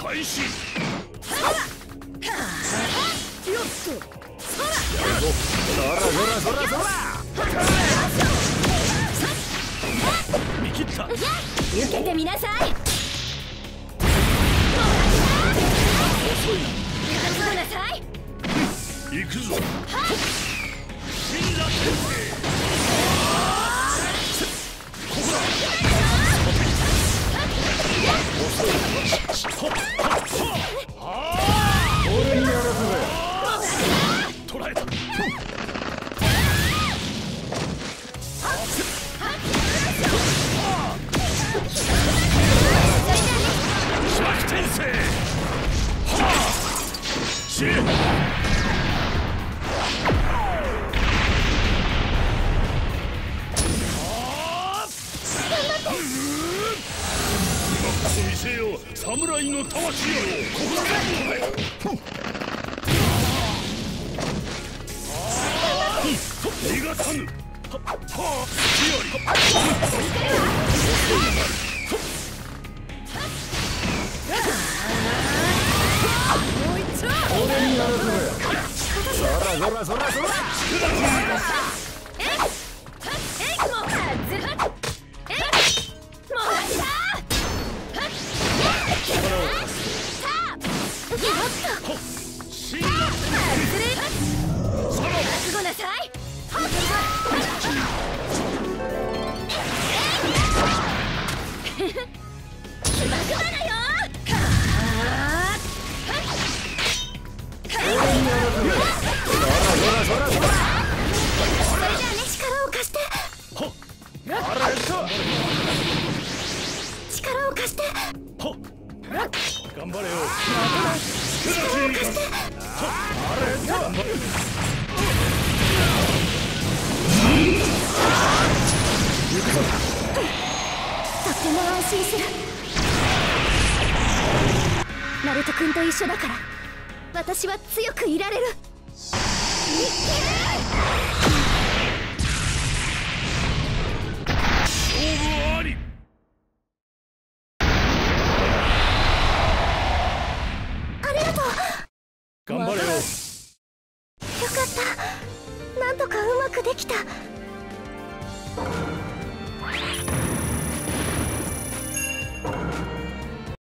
開始。 よっとそら見切った。 受けてみなさい。 遅いな。 覚悟なさい。 行くぞ。神羅転生。ここだ。 俺にやらせろ。 捕らえた。転生。はあ。死ね。見せよう侍の魂よ。ここだ。逃がさぬ。はあ。 俺にやらせろよ。そら。頑張れよ。 とっても安心する。ナルト君と一緒だから私は強くいられる。 勝負あり。 ありがとう。 頑張れよ。 よかった。なんとかうまくできた。